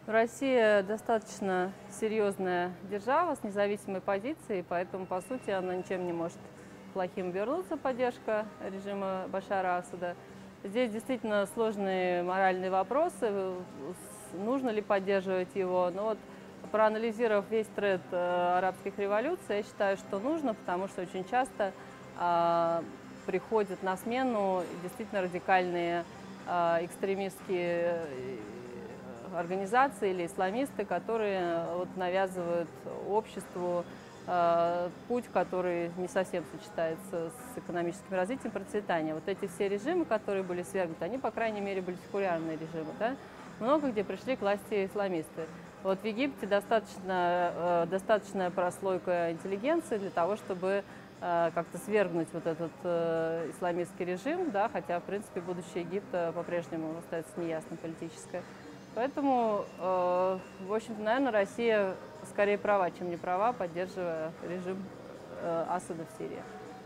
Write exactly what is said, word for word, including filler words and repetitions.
Россия достаточно серьезная держава с независимой позицией, поэтому, по сути, она ничем не может плохим вернуться, поддержка режима Башара Асада. Здесь действительно сложные моральные вопросы, нужно ли поддерживать его. Но вот, проанализировав весь тред э, арабских революций, я считаю, что нужно, потому что очень часто э, приходят на смену действительно радикальные э, экстремистские организации или исламисты, которые вот навязывают обществу э, путь, который не совсем сочетается с экономическим развитием, процветанием. Вот эти все режимы, которые были свергнуты, они, по крайней мере, были секулярные режимы. Да? Много где пришли к власти исламисты. Вот в Египте достаточно, э, достаточная прослойка интеллигенции для того, чтобы э, как-то свергнуть вот этот э, исламистский режим, да? Хотя, в принципе, будущее Египта по-прежнему остается неясным политическое. Поэтому, э, в общем-то, наверное, Россия скорее права, чем не права, поддерживая режим э, Асада в Сирии.